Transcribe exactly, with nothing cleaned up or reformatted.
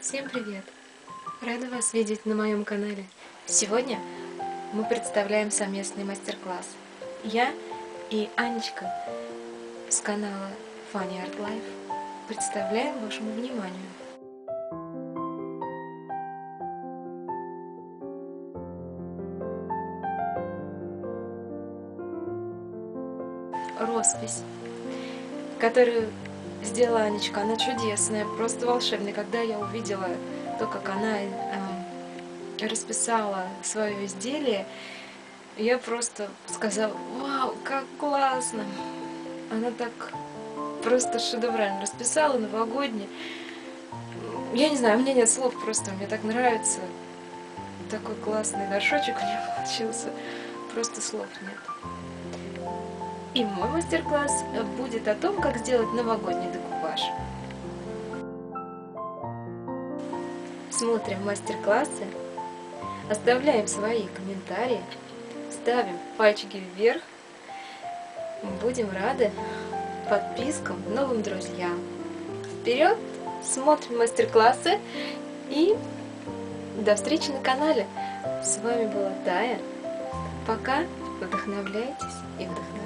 Всем привет! Рада вас видеть на моем канале. Сегодня мы представляем совместный мастер-класс. Я и Анечка с канала Funny Art Life представляем вашему вниманию роспись, которую сделала Анечка. Она чудесная, просто волшебная. Когда я увидела то, как она э, расписала свое изделие, я просто сказала: вау, как классно! Она так просто шедеврально расписала, новогоднее. Я не знаю, у меня нет слов, просто мне так нравится. Такой классный горшочек у нее получился, просто слов нет. И мой мастер-класс будет о том, как сделать новогодний декупаж. Смотрим мастер-классы, оставляем свои комментарии, ставим пальчики вверх. Будем рады подпискам, новым друзьям. Вперед! Смотрим мастер-классы и до встречи на канале. С вами была Тая. Пока. Вдохновляйтесь и вдохновляйтесь.